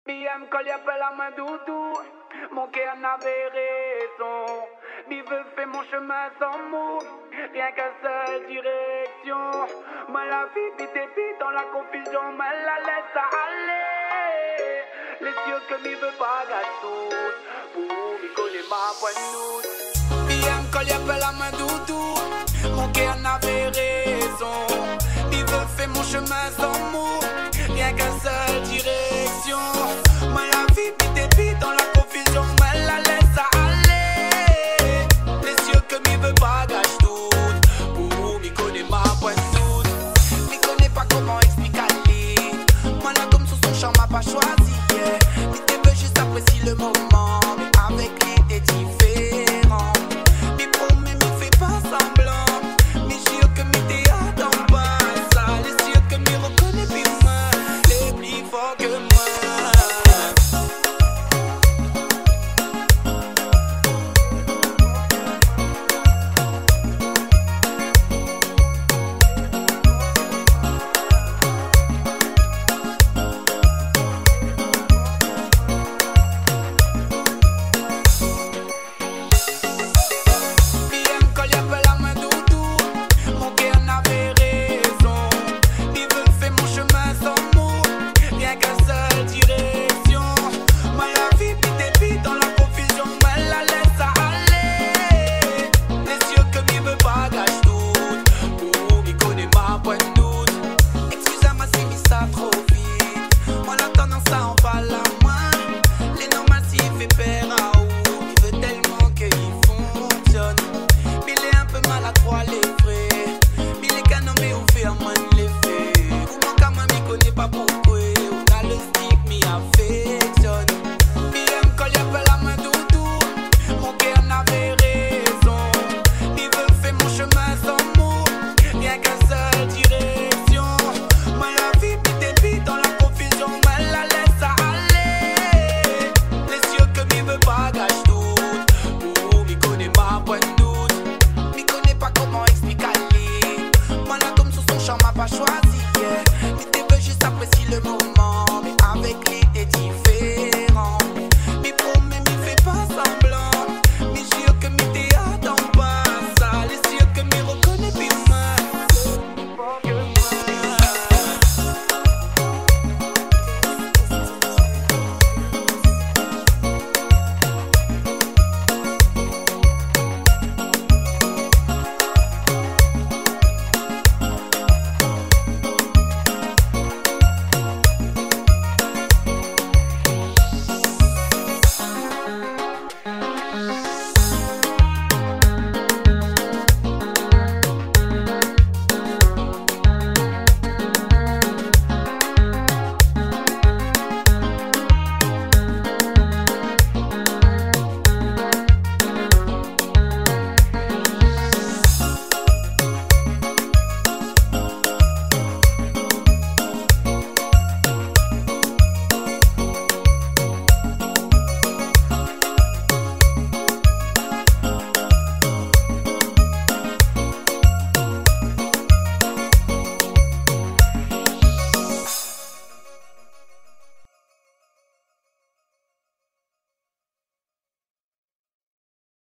BM quand il appelle à ma doudou, mon cœur n'avait raison. Vive fait mon chemin sans mots, rien qu'à seule direction. Moi la vie vite dans la confusion, mais la laisse aller. Les yeux que m'y veut pas gâteau, pour m'y coller ma pointe. BM quand il appelle à ma doudou, mon cœur n'avait raison. Vive fait mon chemin sans mots, rien qu'à seule direction. Moi la vie vite dans la confusion, mais la laisse aller. Les yeux que m'y veut pas gâche tout, pour m'y connaît ma pointe toute. M'y connaît pas comment expliquer aller. Moi là comme sur son champ m'a pas choisi, yeah. M'y te veux juste apprécier le moment, mais avec l'idée différent. M'y promets m'y fait pas semblant, m'y jure que m'y t'attends pas ça. Les yeux que m'y reconnaît plus moi, les plus forts que moi. Excusez-moi si mis ça trop vite, on a tendance à en parler.